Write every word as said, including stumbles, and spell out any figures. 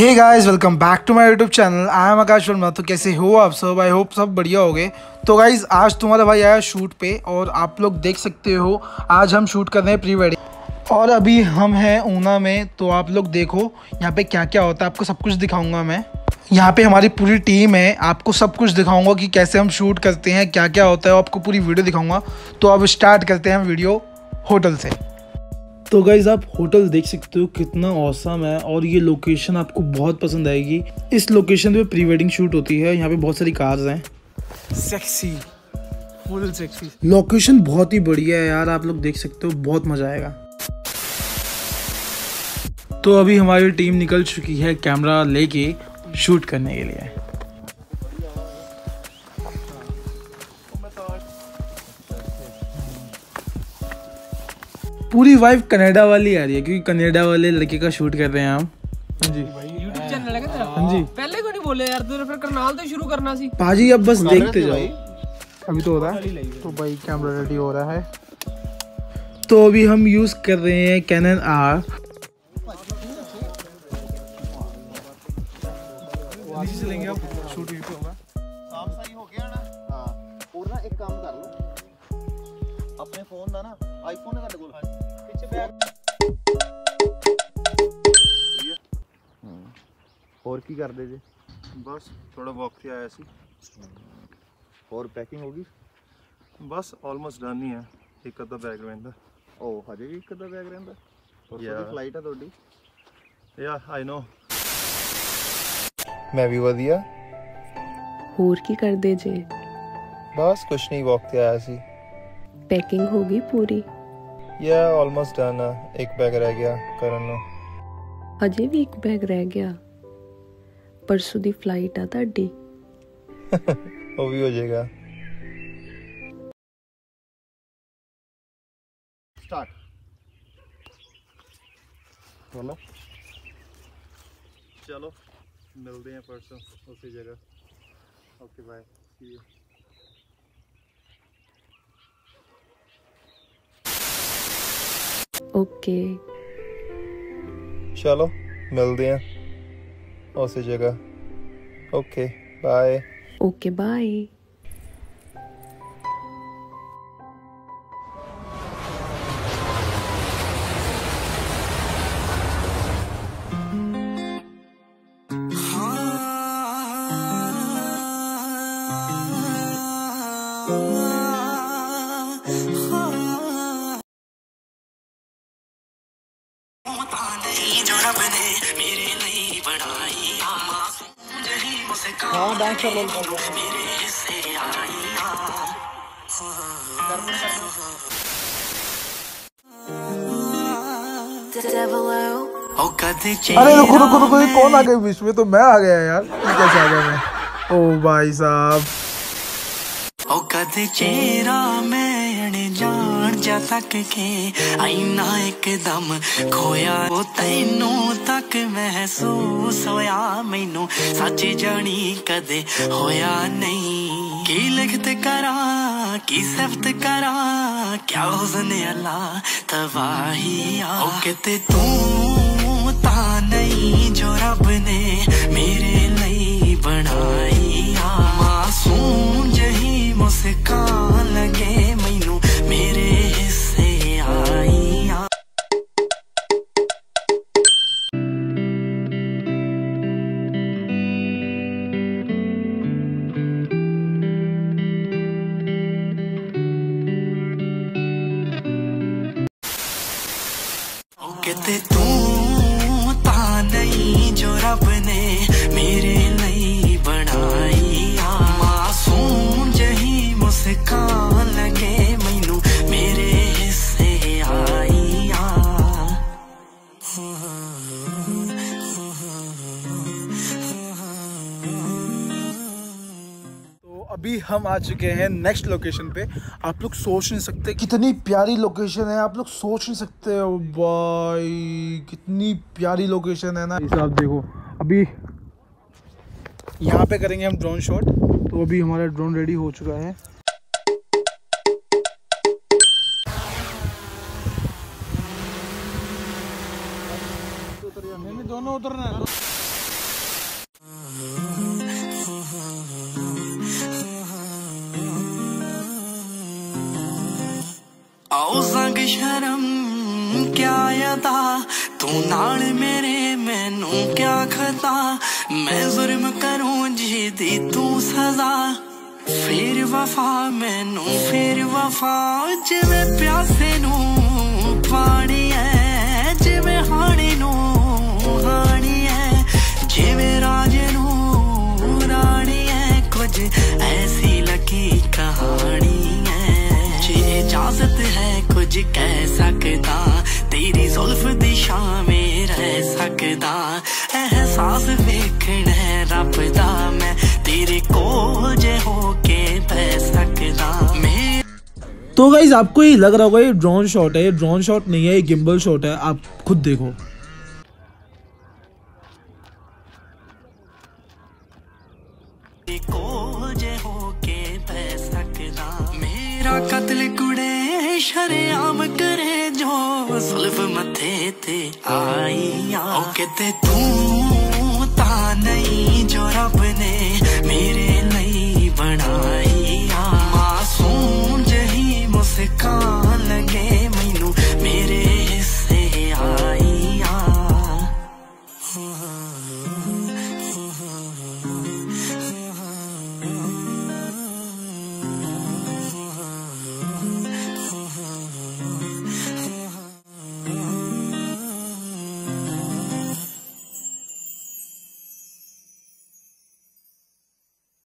Hey guys, welcome back to my YouTube channel. I am Akash Verma. तो कैसे हो आप सब? आई होप सब बढ़िया हो गए। तो गाइस, आज तुम्हारा भाई आया शूट पे और आप लोग देख सकते हो आज हम शूट कर रहे हैं प्री वेडिंग। और अभी हम हैं ऊना में। तो आप लोग देखो यहाँ पे क्या क्या होता है, आपको सब कुछ दिखाऊंगा मैं। यहाँ पे हमारी पूरी टीम है, आपको सब कुछ दिखाऊंगा कि कैसे हम शूट करते हैं, क्या क्या होता है, आपको पूरी वीडियो दिखाऊंगा। तो अब स्टार्ट करते हैं वीडियो होटल से। तो गाइज आप होटल देख सकते हो कितना औसम है और ये लोकेशन आपको बहुत पसंद आएगी। इस लोकेशन पे प्री वेडिंग शूट होती है। यहाँ पे बहुत सारी कार्स हैं, सेक्सी, फुल सेक्सी। लोकेशन बहुत ही बढ़िया है यार, आप लोग देख सकते हो, बहुत मजा आएगा। तो अभी हमारी टीम निकल चुकी है कैमरा लेके शूट करने के लिए। पूरी वाइफ कनाडा वाली आ रही है क्योंकि कनाडा वाले लड़के का शूट कर रहे हैं हम। हाँ जी, यूट्यूब चैनल है तेरा? हाँ जी। पहले क्यों नहीं बोले यार? तूने फिर करनाल तो शुरू करना सी। पाजी अब बस देखते जाओ। अभी तो हो रहा है, तो भाई कैमरा रेडी हो रहा है। तो अभी हम यूज कर रहे हैं कैनन आर। चलेंगे अब शूट यहीं पे होगा। साफ सही हो गया ना? हां। और ना एक काम कर लो, अपने फोन दा ना आईफोन है ਤੁਹਾਡੇ ਕੋਲ ਪਿੱਛੇ बैग। ਹੋਰ ਕੀ ਕਰਦੇ ਜੇ? बस थोड़ा वॉक से आया सी। ਹੋਰ ਪੈਕਿੰਗ ਹੋ ਗਈ? बस ऑलमोस्ट डन ही है। एक अद्धा बैग रहंदा। ਉਹ ਹਜੇ ਵੀ ਇੱਕ ਅੱਧਾ ਬੈਗ ਰਹਿੰਦਾ? ਪਰਸੋਂ Yeah. ਦੀ ਫਲਾਈਟ ਆ ਤੁਹਾਡੀ? या आई नो। ਮੈਂ ਵੀ ਵਧੀਆ। ਹੋਰ ਕੀ ਕਰਦੇ ਜੇ? ਬਸ ਕੁਛ ਨਹੀਂ, ਵॉक ਤੇ ਆਇਆ ਸੀ। ਪੈਕਿੰਗ ਹੋ ਗਈ ਪੂਰੀ? या ऑलमोस्ट डन है, एक बैग रह गया ਕਰਨ ਨੂੰ। ਅਜੇ ਵੀ ਇੱਕ ਬੈਗ ਰਹਿ ਗਿਆ? ਪਰਸੋਂ ਦੀ ਫਲਾਈਟ ਆ ਤੁਹਾਡੀ? ਉਹ ਵੀ ਹੋ ਜਾਏਗਾ। स्टार्ट बोलो। चलो मिलते हैं परसों उसी जगह। Okay bye, see you. Okay चलो मिलते हैं उसी जगह। Okay bye. Okay bye. हाँ डांस कर लो। अरे रुको रुको रुको, ये कौन आ गया बीच में? तो मैं आ गया यार, ये कैसे आ गया मैं? ओ भाई साहब, ओ कद चेहरा मैं जान जा तक के आईना एकदम खोया, वो तैनू तक महसूस होया, मैनू सच जानी कदे होया नहीं। की लिखत करा की सिफत करा, क्या हुस्न अल्लाह तबाही आ। ओ किते तू ता नहीं जो रब ने मेरे लिए बनाई आ। मासूम जही मुस्कान लगे मैनू मेरे हिस्से आई आ। कहते तू ता नहीं जो रब ने मेरे लिए बनाई आ। मासूम जही मुस्कान लगे मैनू मेरे हिस्से आई आ। अभी हम आ चुके हैं नेक्स्ट लोकेशन पे। आप लोग सोच नहीं सकते कितनी प्यारी लोकेशन है, आप लोग सोच नहीं सकते हो भाई, कितनी प्यारी लोकेशन है ना। इस आप देखो, अभी यहाँ पे करेंगे हम ड्रोन शॉट। तो अभी हमारा ड्रोन रेडी हो चुका है। दोनों उतरना है। क्या अदा तू नाल मेरे मैनू क्या खता मैं जुर्म करूं जी दी तू सजा फिर वफा मैनू फिर वफा जिवें प्यासे नू पानी है जिवें हानी नू हानी है जिवें राजे नू रानी है कुछ ऐसी लगी कहानी है जे इजाजत है कुछ कह सकदा तेरी जुल्फ दी शाम में रह सकदा एहसास वेखना है रब दा मैं तेरे कोल जे होके बह सकदा मैं। तो गाइज आपको ये लग रहा होगा ये ड्रोन शॉट है, ये ड्रोन शॉट नहीं है, ये गिम्बल शॉट है, आप खुद देखो। मेरा कत्ल कुड़े शरेआम करे जो जुल्फ मथे ते आई ओ किते तू